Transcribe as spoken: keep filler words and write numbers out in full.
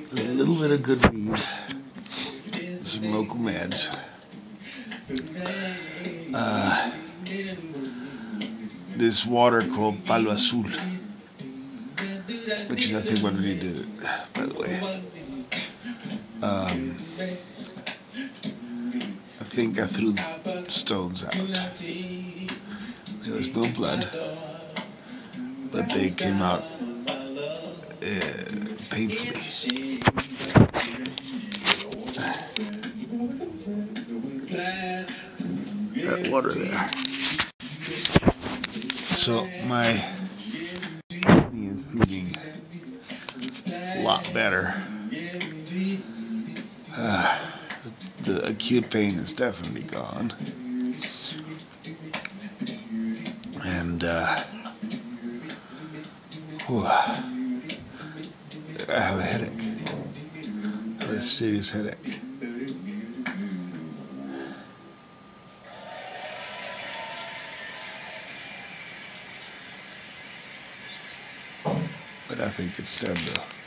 a little bit of good weed, some local meds, uh, this water called Palo Azul, which is I think what we need to, by the way. Um, I think I threw the stones out. There was no blood, but they came out uh, painfully. That water there. So my kidney is feeling a lot better. Uh, the, the acute pain is definitely gone. And uh, whew, I have a headache. I have a serious headache. But I think it's done though.